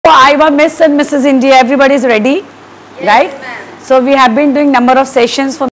Iowa Miss and Mrs. India, everybody is ready, Yes, right? ma'am. So we have been doing number of sessions for